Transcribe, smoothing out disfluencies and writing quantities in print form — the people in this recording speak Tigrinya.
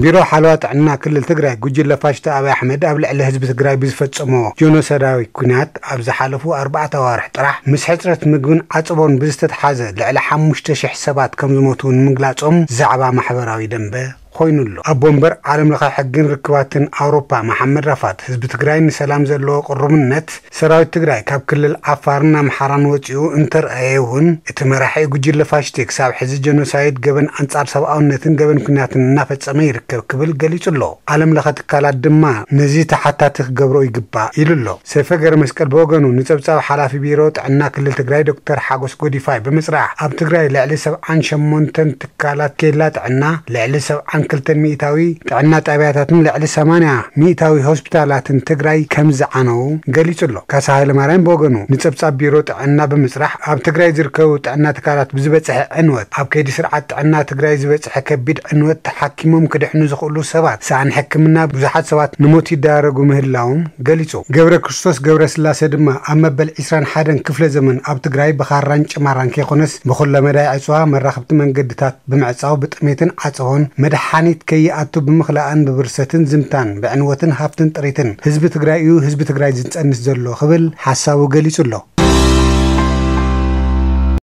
ቢሮ ሓልዋት ዕና ክልል ትግራይ ጉጅለ ፋሽስት አብይ አሕመድ ኣብ ልዕሊ ህዝቢ ትግራይ ብዝፈጸሞ ጆኖሳይዳዊ ኩናት ኣብ ዝሓለፉ 4 ኣዋርሕ ጥራሕ ምስ ሕፅረት ምግብን ዓጽቦን ብዝተተሓዘ ልዕሊ 5000 ሰባት ከም ዝሞቱ ንምግላጾም ዛዕባ ማሕበራዊ ደንበ ኮይኑሎ አቦምበር ዓለም ለኸ ሕግን ርክባትን አውሮፓ መሐመድ ረፋት ህዝብ ትግራይ ንሰላም ዘለዎ ቅርምነት ሰራዊት ትግራይ ካብ ክልል ዓፋርና መሓራን ወጪኡ እንተርአየውን እቲ መራሒ ጉጅለ ፋሽስት ክሳብ ሕዚ ጀኖሳይድ ገበን አንጻር ሰብኣውነትን ገበን ኩናትን እናፈጸመ ይርከብ ክብል ገሊጹሎ ዓለም ለኸ ትካላት ድማ ነዚ ተሓታቲ ክገብሮ ይግባእ ኢሉሎ ሰይፈ ገረ መስቀል በወገኑ ንጸብጻብ ሓላፊ ቢሮ ጥዕና ክልል ትግራይ ዶክተር ሓጎስ ጎዲፋይ በመጽራዕ ኣብ ትግራይ ልዕሊ 78 ትካላት ኬላ ጥዕና ልዕሊ 70 ሚእታዊ ጥዕና ጣብያታትን ልዕሊ 80 ሚእታዊ ሆስፒታላትን ትግራይ ከም ዝዓነው ገሊጹሎ ካሳ ሃይለማርያም በወገኑ ንጸብጻብ ቢሮ ጥዕና በመጽራሕ ኣብ ትግራይ ዝርከቡ ጥዕና ትካላት ብዝበጽሐ ዕንወት ኣብ ከይዲ ስርዓት ጥዕና ትግራይ ዝበጽሐ ከቢድ ዕንወት ተሓኪሞም ክድሕኑ ዝኽእሉ ሰባት ሳን ሕክምና ብዙሓት ሰባት ንሞት ይዳረጉ ምህላዎም ገሊጹ ገብረ ክርስቶስ ገብረ ስላሴ ድማ ኣብ መበል 21 ክፍለ ዘመን ኣብ ትግራይ በኻራን ጭማራን ከይኾነስ በኹለ መዳይ ዕጽዋ መራኸብቲ መንገድታት ብምዕጻው ብጥሜትን ዓጽቦን መድሓኒት ከይኣቱ ብምኽላአን ብብርሰትን ዝምታን ብዕንወትን ሃፍትን ጥሪትን ህዝቢ ትግራይ እዩ ህዝቢ ትግራይ ዝንጸንስ ዘሎ ክብል ሓሳቡ ገሊጹሎ